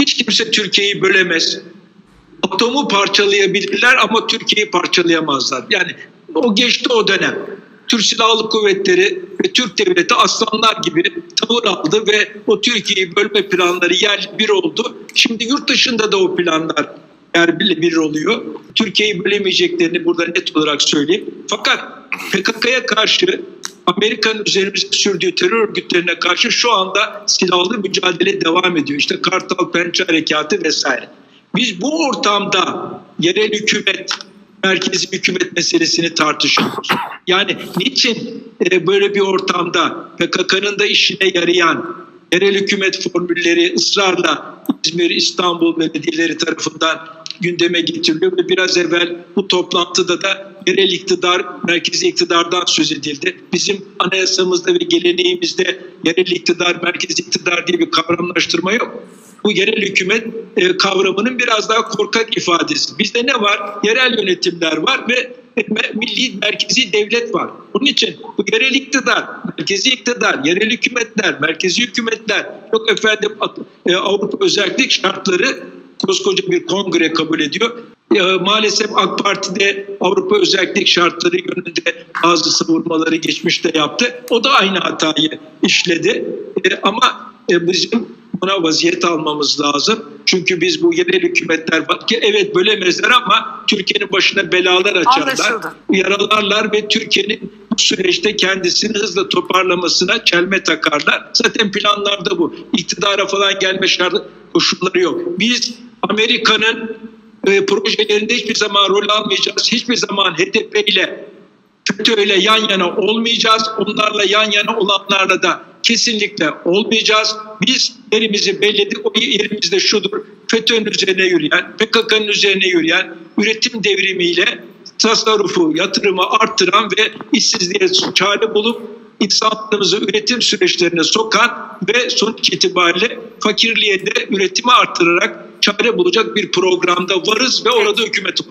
Hiç kimse Türkiye'yi bölemez. Atomu parçalayabilirler ama Türkiye'yi parçalayamazlar. Yani o geçti o dönem. Türk Silahlı Kuvvetleri ve Türk Devleti aslanlar gibi tavır aldı ve o Türkiye'yi bölme planları yerli bir oldu. Şimdi yurt dışında da o planlar yerli bir oluyor. Türkiye'yi bölemeyeceklerini burada net olarak söyleyeyim. Fakat PKK'ya karşı, Amerika'nın üzerimize sürdüğü terör örgütlerine karşı şu anda silahlı mücadele devam ediyor. İşte Kartal Pençe Harekatı vesaire. Biz bu ortamda yerel hükümet, merkezi hükümet meselesini tartışıyoruz. Yani niçin böyle bir ortamda PKK'nın da işine yarayan yerel hükümet formülleri ısrarla İzmir, İstanbul belediyeleri tarafından gündeme getiriliyor ve biraz evvel bu toplantıda da yerel iktidar, merkezi iktidardan söz edildi. Bizim anayasamızda ve geleneğimizde yerel iktidar, merkezi iktidar diye bir kavramlaştırma yok. Bu yerel hükümet kavramının biraz daha korkak ifadesi. Bizde ne var? Yerel yönetimler var ve milli merkezi devlet var. Bunun için bu yerel iktidar, merkezi iktidar, yerel hükümetler, merkezi hükümetler, yok efendim Avrupa özellik şartları koskoca bir kongre kabul ediyor. Maalesef AK Parti'de Avrupa özellik şartları yönünde bazı savunmaları geçmişte yaptı. O da aynı hatayı işledi. Ama bizim buna vaziyet almamız lazım. Çünkü biz bu yerel hükümetler evet bölemezler ama Türkiye'nin başına belalar açarlar, yaralarlar ve Türkiye'nin bu süreçte kendisini hızla toparlamasına çelme takarlar. Zaten planlarda bu. İktidara falan gelme koşulları yok. Biz Amerika'nın projelerinde hiçbir zaman rol almayacağız. Hiçbir zaman HDP ile FETÖ'yle yan yana olmayacağız. Onlarla yan yana olanlarla da kesinlikle olmayacağız. Biz yerimizi belirledik. O yerimizde şudur. FETÖ'nün üzerine yürüyen, PKK'nın üzerine yürüyen, üretim devrimiyle tasarrufu, yatırımı arttıran ve işsizliğe çare bulup insanlarımızı üretim süreçlerine sokan ve sonuç itibariyle fakirliğe de üretimi arttırarak çare bulacak bir programda varız ve orada hükümet